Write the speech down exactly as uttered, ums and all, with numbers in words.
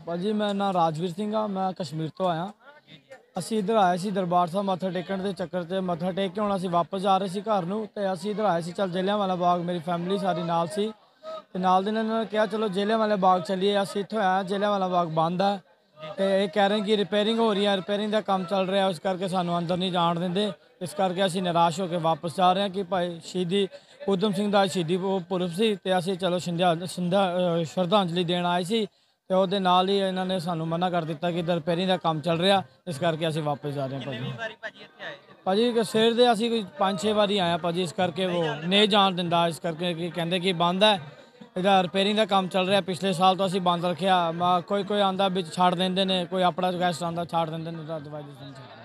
ਭਾਜੀ ਮੈਂ ਨਾ ਰਾਜਵੀਰ ਸਿੰਘ ਆ, ਮੈਂ ਕਸ਼ਮੀਰ ਤੋਂ ਆਇਆ। ਅਸੀਂ ਇੱਧਰ ਆਏ ਸੀ ਦਰਬਾਰ ਸਾਹਿਬ ਮੱਥਾ ਟੇਕਣ ਦੇ ਚੱਕਰ 'ਚ ਮੱਥਾ ਟੇਕ ਕੇ ਹੁਣ ਅਸੀਂ ਵਾਪਸ ਜਾ ਰਹੇ ਸੀ ਘਰ ਨੂੰ, ਤੇ ਅਸੀਂ ਇੱਧਰ ਆਏ ਸੀ ਚੱਲ ਜਲਿਆਂਵਾਲਾ ਬਾਗ, ਮੇਰੀ ਫੈਮਿਲੀ ਸਾਰੀ ਨਾਲ ਸੀ ਤੇ ਨਾਲ ਦੇ ਨਾਲ ਕਿਹਾ ਚਲੋ ਜਲਿਆਂਵਾਲਾ ਬਾਗ ਚੱਲੀਏ। ਅਸੀਂ ਇੱਥੋਂ ਆਏ, ਜਲਿਆਂਵਾਲਾ ਬਾਗ ਬੰਦ ਹੈ ਤੇ ਇਹ ਕਹਿ ਰਹੇ ਕਿ ਰਿਪੇਅਰਿੰਗ ਹੋ ਰਹੀ ਹੈ, ਰਿਪੇਅਰਿੰਗ ਦਾ ਕੰਮ ਚੱਲ ਰਿਹਾ, ਉਸ ਕਰਕੇ ਸਾਨੂੰ ਅੰਦਰ ਨਹੀਂ ਜਾਣ ਦਿੰਦੇ। ਇਸ ਕਰਕੇ ਅਸੀਂ ਨਿਰਾਸ਼ ਹੋ ਕੇ ਵਾਪਸ ਜਾ ਰਹੇ ਹਾਂ ਕਿ ਭਾਈ ਸ਼ਹੀਦੀ ਊਧਮ ਸਿੰਘ ਦਾ ਸ਼ਹੀਦੀ ਪੁਰਬ ਸੀ ਤੇ ਅਸੀਂ ਚਲੋ ਸ਼ਿੰਦਾ ਸ਼ਿੰਦਾ ਸ਼ਰਧਾਂਜਲੀ ਦੇਣ ਆਏ ਸੀ ਤੇ ਉਹਦੇ ਨਾਲ ਹੀ ਇਹਨਾਂ ਨੇ ਸਾਨੂੰ ਮਨਾ ਕਰ ਦਿੱਤਾ ਕਿ ਇੱਧਰ ਰਿਪੇਅਰਿੰਗ ਦਾ ਕੰਮ ਚੱਲ ਰਿਹਾ, ਇਸ ਕਰਕੇ ਅਸੀਂ ਵਾਪਸ ਜਾ ਰਹੇ ਹਾਂ ਭਾਜੀ। ਭਾਜੀ ਸਵੇਰ ਦੇ ਅਸੀਂ ਕੋਈ ਪੰਜ ਛੇ ਵਾਰੀ ਆਇਆ ਭਾਜੀ, ਇਸ ਕਰਕੇ ਉਹ ਨਹੀਂ ਜਾਣ ਦਿੰਦਾ, ਇਸ ਕਰਕੇ ਕਿ ਕਹਿੰਦੇ ਕਿ ਬੰਦ ਹੈ, ਇਹਦਾ ਰਿਪੇਅਰਿੰਗ ਦਾ ਕੰਮ ਚੱਲ ਰਿਹਾ। ਪਿਛਲੇ ਸਾਲ ਤੋਂ ਅਸੀਂ ਬੰਦ ਰੱਖਿਆ, ਕੋਈ ਕੋਈ ਆਂਦਾ ਵਿੱਚ ਛੱਡ ਦਿੰਦੇ ਨੇ, ਕੋਈ ਆਪਣਾ ਗੈਸਟ ਆਂਦਾ ਛੱਡ ਦਿੰਦੇ ਨੇ, ਦਵਾਈ